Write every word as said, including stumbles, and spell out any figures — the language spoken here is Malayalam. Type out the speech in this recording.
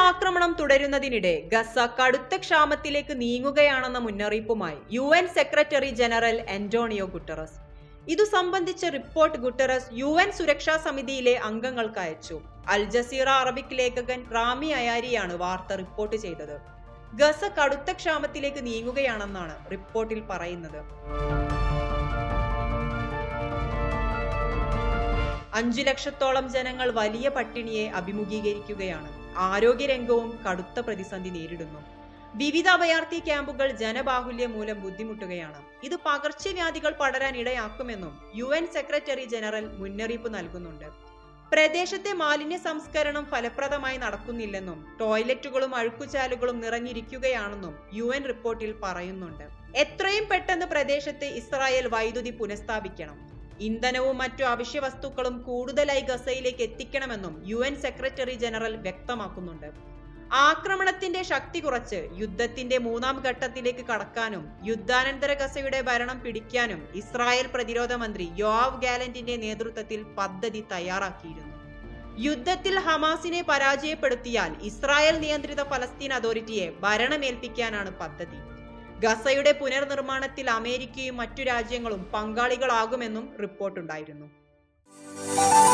ആക്രമണം തുടരുന്നതിനിടെ ഗസ കടുത്ത ക്ഷാമത്തിലേക്ക് നീങ്ങുകയാണെന്ന മുന്നറിയിപ്പുമായി U N secretary general Antonio Guterres. ഇതു സംബന്ധിച്ച റിപ്പോർട്ട് ഗുട്ടറസ് യു എൻ സുരക്ഷാ സമിതിയിലെ അംഗങ്ങൾക്ക് അയച്ചു. അൽ ജസീറ അറബിക് ലേഖകൻ റാമി അയാരിയാണ് വാർത്ത റിപ്പോർട്ട് ചെയ്തത്. ഗസ കടുത്ത ക്ഷാമത്തിലേക്ക് നീങ്ങുകയാണെന്നാണ് റിപ്പോർട്ടിൽ പറയുന്നത്. അഞ്ചു ലക്ഷത്തോളം ജനങ്ങൾ വലിയ പട്ടിണിയെ അഭിമുഖീകരിക്കുകയാണ്. ആരോഗ്യരംഗവും കടുത്ത പ്രതിസന്ധി നേരിടുന്നു. വിവിധ അഭയാർത്ഥി ക്യാമ്പുകൾ ജനബാഹുല്യം മൂലം ബുദ്ധിമുട്ടുകയാണ്. ഇത് പകർച്ചവ്യാധികൾ പടരാൻ ഇടയാക്കുമെന്നും യു എൻ സെക്രട്ടറി ജനറൽ മുന്നറിയിപ്പ് നൽകുന്നുണ്ട്. പ്രദേശത്തെ മാലിന്യ സംസ്കരണം ഫലപ്രദമായി നടക്കുന്നില്ലെന്നും ടോയ്ലറ്റുകളും അഴുക്കുചാലുകളും നിറഞ്ഞിരിക്കുകയാണെന്നും യു എൻ റിപ്പോർട്ടിൽ പറയുന്നുണ്ട്. എത്രയും പെട്ടെന്ന് പ്രദേശത്ത് ഇസ്രായേൽ വൈദ്യുതി പുനഃസ്ഥാപിക്കണം. ഇന്ധനവും മറ്റു അവശ്യ വസ്തുക്കളും കൂടുതലായി ഗസയിലേക്ക് എത്തിക്കണമെന്നും യു എൻ സെക്രട്ടറി ജനറൽ വ്യക്തമാക്കുന്നുണ്ട്. ആക്രമണത്തിന്റെ ശക്തി കുറച്ച് യുദ്ധത്തിന്റെ മൂന്നാം ഘട്ടത്തിലേക്ക് കടക്കാനും യുദ്ധാനന്തര ഗസയുടെ ഭരണം പിടിക്കാനും ഇസ്രായേൽ പ്രതിരോധ മന്ത്രി യോആവ് ഗാലന്റിന്റെ നേതൃത്വത്തിൽ പദ്ധതി തയ്യാറാക്കിയിരുന്നു. യുദ്ധത്തിൽ ഹമാസിനെ പരാജയപ്പെടുത്തിയാൽ ഇസ്രായേൽ നിയന്ത്രിത ഫലസ്തീൻ അതോറിറ്റിയെ ഭരണമേൽപ്പിക്കാനാണ് പദ്ധതി. ഗസയുടെ പുനർനിർമ്മാണത്തിൽ അമേരിക്കയും മറ്റു രാജ്യങ്ങളും പങ്കാളികളാകുമെന്നും റിപ്പോർട്ടുണ്ടായിരുന്നു.